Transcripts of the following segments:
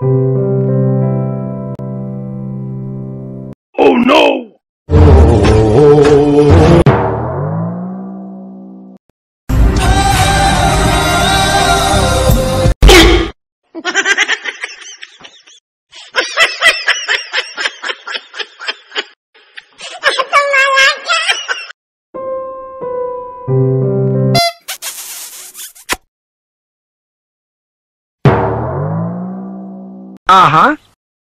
Oh no! Uh-huh.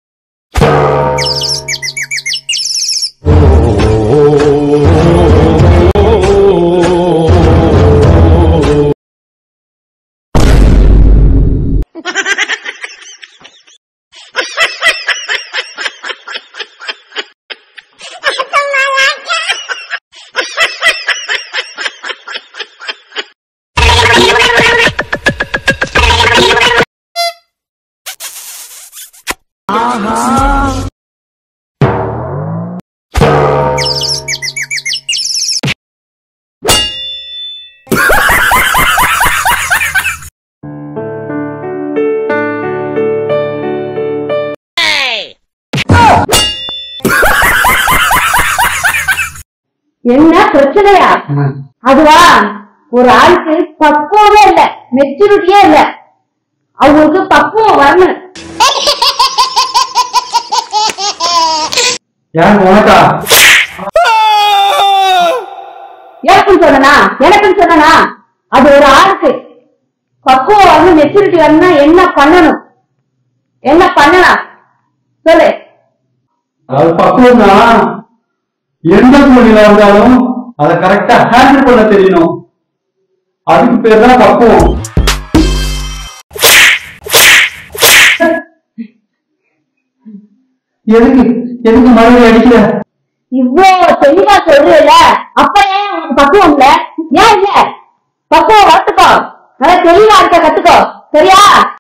என்ன பிரச்சனையா? அதுவா, ஒரு ஆளுக்கு பக்குவமே இல்ல, மெச்சூரிட்டியே இல்ல. அவங்களுக்கு பக்குவம் வரணும். எனக்குன்னு சொன்னா எனக்குன்னு சொன்னா அது ஒரு ஆளுக்கு பக்குவம் வரணும், மெச்சூரிட்டி வரணும்னா என்ன பண்ணணும்? என்ன பண்ணலாம் சொல்லு. அது பக்குவம்னா எந்த மொழியில இருந்தாலும் அதை கரெக்டா ஹேண்டில் பண்ண தெரியணும். அதுக்கு பேர் தான் பக்குவம். எதுக்கு எதுக்கு மறுபடியும் அடிக்கல? இவ்வளவு தெளிவா சொல்றீல, அப்ப ஏன் உனக்கு பக்குவம் இல்ல? ஏன் இல்ல? பக்குவம் வளர்த்துக்கோ, நல்லா தெளிவா இருக்க கத்துக்கோ, சரியா?